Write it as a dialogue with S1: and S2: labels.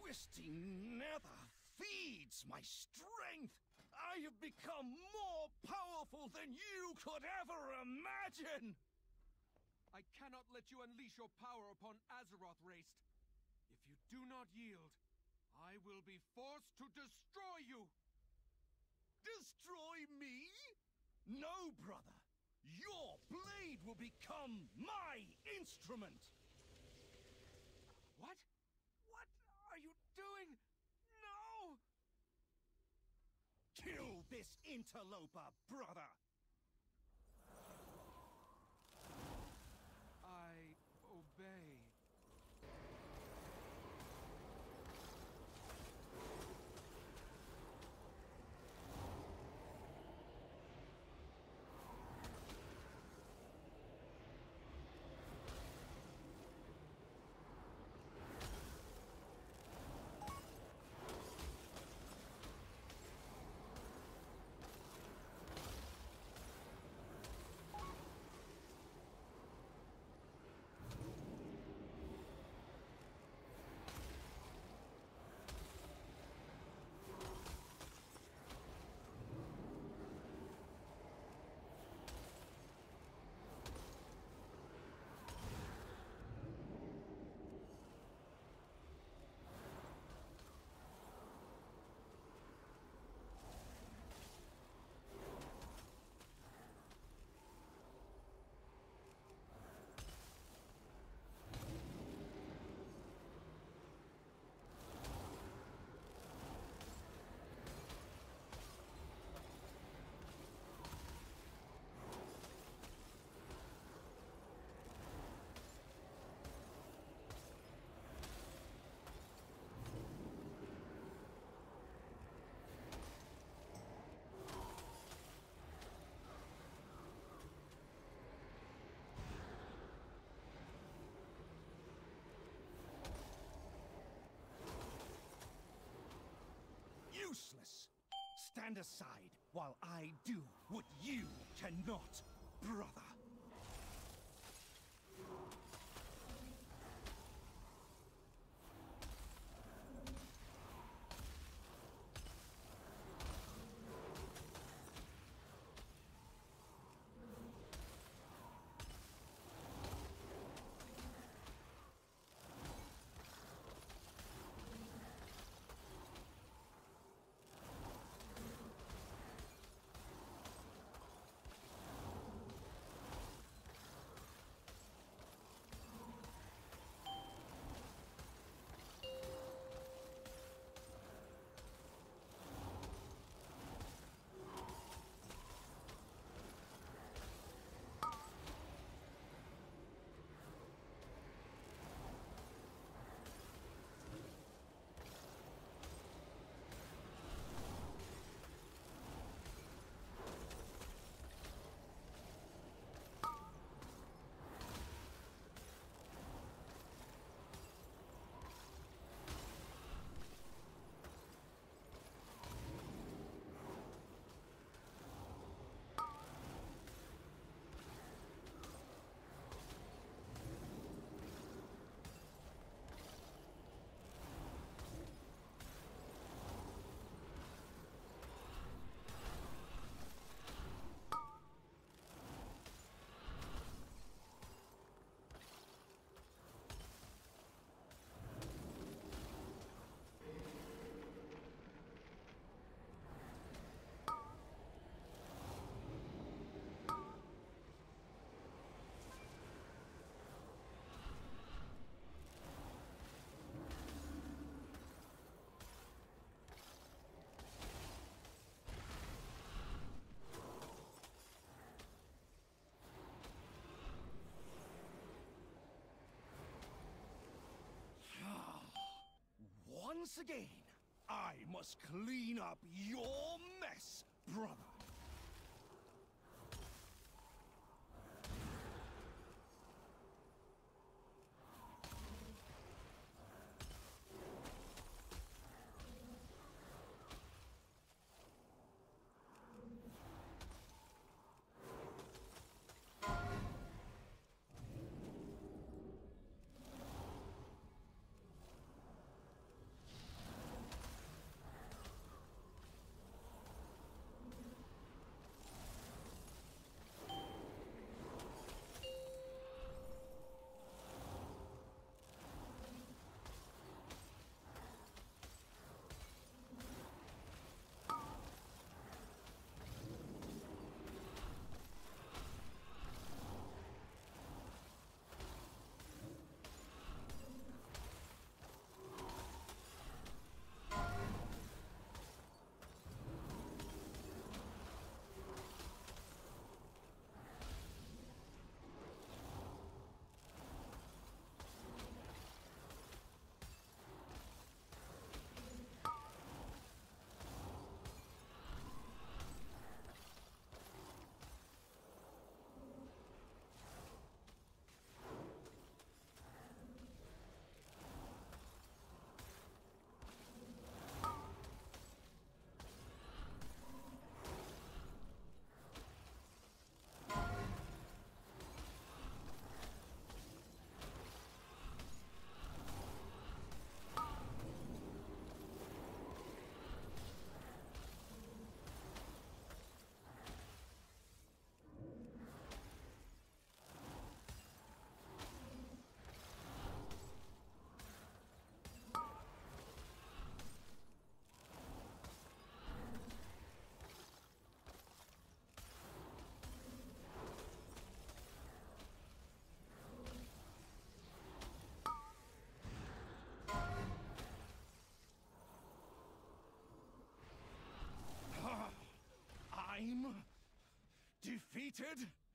S1: twisting nether feeds my strength. I have become more powerful than you could ever imagine.
S2: I cannot let you unleash your power upon Azeroth, Rayst. If you do not yield, I will be forced to destroy you!
S1: Destroy me? No, brother. Your blade will become my instrument!
S2: What? What are you doing? No!
S1: Kill this interloper, brother!
S2: I obey.
S1: Useless! Stand aside while I do what you cannot, brother. Once again, I must clean up your mess, brother. defeated?